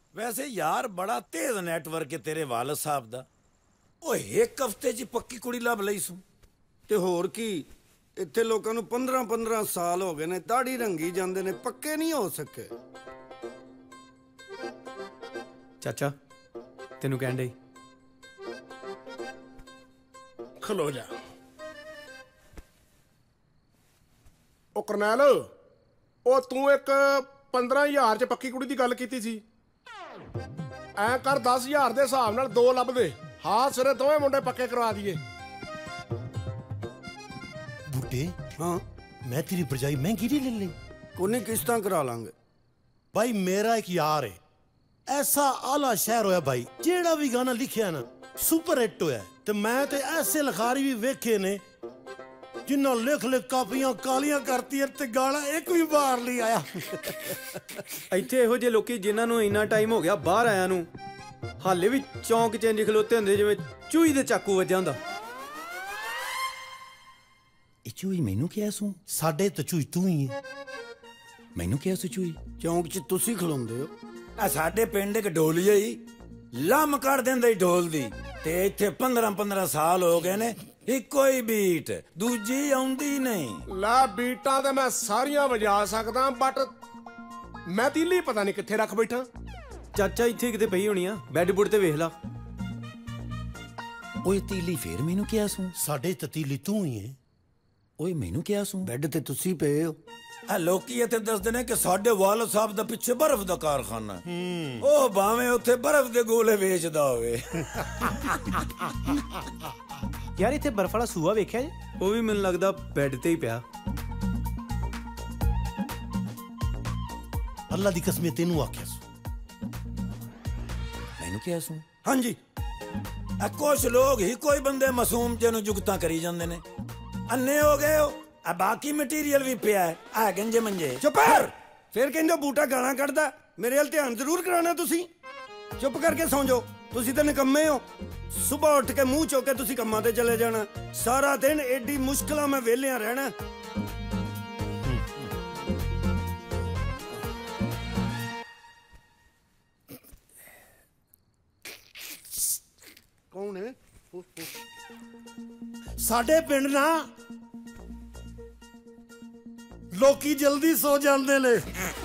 वैसे यार बड़ा तेज नेटवर्क है तेरे वालद साहब दा। ओ एक हफ्ते च पक्की कुड़ी लभ लई सू ते होर की इत्थे लोकां नूं 15-15 साल हो गए ने, दाढ़ी रंगी जांदे ने, पक्के नहीं हो सके। चाचा तेनू कहण डई खलो जा। ओ करनैल, ओ तू एक 15,000 च पक्की कुड़ी दी गल कीती सी। ऐ कर 10,000 दे हिसाब नाल 2 लभ दे। हाँ सिरे दोवें मुंडे पक्के करवा दिए। बूटे हाँ मैं तेरी भरजाई महंगी नहीं ले ली। कोनी किस्तां करा लांगे। भाई मेरा एक यार है, ऐसा आला शहर होया भाई, जेड़ा भी गाना लिखिया ना सुपर हिट होया। ते मैं ते ऐसे लखारी भी वेखे ने जिन्ना लिख लिख कापियां कालियां करती ते गाना एक भी बाहर नहीं आया। ਇੱਥੇ ਇਹੋ ਜਿਹੇ ਲੋਕੀ ਜਿਨ੍ਹਾਂ ਨੂੰ ਇੰਨਾ ਟਾਈਮ ਹੋ ਗਿਆ ਬਾਹਰ ਆਇਆ ਨੂੰ ਹਾਲੇ ਵੀ ਚੌਂਕ 'ਚ ਇੰਜ ਖਲੋਤੇ ਹੁੰਦੇ ਜਿਵੇਂ ਚੂਹੀ ਦੇ ਚਾਕੂ ਵੱਜਾ ਹੁੰਦਾ। ਇਹ ਚੂਹੀ ਮੈਨੂੰ ਕਿਹਾ ਸੂ? ਸਾਡੇ ਤੇ ਚੂਹੀ ਤੂੰ ਹੀ ਹੈ। ਮੈਨੂੰ ਕਿਹਾ ਸੂ ਚੂਹੀ? ਚੌਂਕ 'ਚ ਤੁਸੀਂ ਖਲੋਂਦੇ ਹੋ। ਆ ਸਾਡੇ ਪਿੰਡ ਇੱਕ ਢੋਲੀਆ ਹੀ ਲੰਮ ਕੱਢ ਦਿੰਦਾ ਹੀ ਢੋਲ ਦੀ। ਤੇ ਇੱਥੇ 15-15 ਸਾਲ ਹੋ ਗਏ ਨੇ, ਇੱਕੋ ਹੀ ਬੀਟ, ਦੂਜੀ ਆਉਂਦੀ ਨਹੀਂ। ਲੈ ਬੀਟਾਂ ਤੇ ਮੈਂ ਸਾਰੀਆਂ ਵਜਾ ਸਕਦਾ, ਬਟ ਮੈਂ ਤੀਲੀ ਪਤਾ ਨਹੀਂ ਕਿੱਥੇ ਰੱਖ ਬੈਠਾ। ਚਾਚਾ ਇੱਥੇ ਕਿਤੇ ਪਈ ਹੋਣੀ ਆ, ਬੈੱਡ ਬੁੱਡ ਤੇ ਵੇਖ ਲਾ। ਓਏ ਤੀਲੀ ਫੇਰ ਮੈਨੂੰ ਕਿਹਾ ਸੂ? ਸਾਡੇ ਤਤੀਲੀ ਤੂੰ ਹੀ ਹੈ। ਓਏ ਮੈਨੂੰ ਕਿਹਾ ਸੂ? ਬੈੱਡ ਤੇ ਤੁਸੀਂ ਪਏ ਹੋ। ਆ ਲੋਕੀ ਇੱਥੇ ਦੱਸਦੇ ਨੇ ਕਿ ਸਾਡੇ ਵਾਲਦ ਸਾਹਿਬ ਦਾ ਪਿੱਛੇ ਬਰਫ਼ ਦਾ ਕਾਰਖਾਨਾ। ਉਹ ਭਾਵੇਂ ਉੱਥੇ ਬਰਫ਼ ਦੇ ਗੋਲੇ ਵੇਚਦਾ ਹੋਵੇ। ਯਾਰ ਇੱਥੇ ਬਰਫ਼ ਵਾਲਾ ਸੂਆ ਵੇਖਿਆ ਜੀ? ਉਹ ਵੀ ਮੈਨੂੰ ਲੱਗਦਾ ਬੈੱਡ ਤੇ ਹੀ ਪਿਆ। ਅੱਲਾ ਦੀ ਕਸਮ ਤੈਨੂੰ ਆਖਿਆ ਸੂ। ਮੈਨੂੰ ਕਿਹਾ ਸੂ? ਹਾਂਜੀ। ਆ ਕੁਛ ਲੋਕ ਹੀ ਕੋਈ ਬੰਦੇ ਮਾਸੂਮ ਜੇ ਨੂੰ ਜੁਗਤਾਂ ਕਰੀ ਜਾਂਦੇ ਨੇ। ਅੰਨੇ ਹੋ ਗਏ ਹੋ। ਆ ਬਾਕੀ ਮਟੀਰੀਅਲ ਵੀ ਪਿਆ ਹੈ, ਆ ਗੰਜੇ ਮੰਜੇ। ਚੁੱਪ ਕਰ। ਫਿਰ ਕਹਿੰਦੇ ਬੂਟਾ ਗਾਲਾਂ ਕੱਢਦਾ। ਮੇਰੇ ਵੱਲ ਧਿਆਨ ਜ਼ਰੂਰ ਕਰਾਉਣਾ ਤੁਸੀਂ। ਚੁੱਪ ਕਰਕੇ ਸੌਂ ਜਾਓ। ਤੁਸੀਂ ਤਾਂ ਨਿਕੰਮੇ ਹੋ। ਸੁਬਾਹ ਉੱਠ ਕੇ ਮੂੰਹ ਚੁੱਕ ਕੇ ਤੁਸੀਂ ਕੰਮਾਂ ਤੇ ਚਲੇ ਜਾਣਾ। ਸਾਰਾ ਦਿਨ ਏਡੀ ਮੁਸ਼ਕਲਾਂ ਮੈਂ ਵਿਹਲਿਆਂ ਰਹਿਣਾ। ਕੌਣ ਹੈ? ਸਾਡੇ ਪਿੰਡ ਨਾ ਲੋਕੀ ਜਲਦੀ ਸੋ ਜਾਂਦੇ ਨੇ।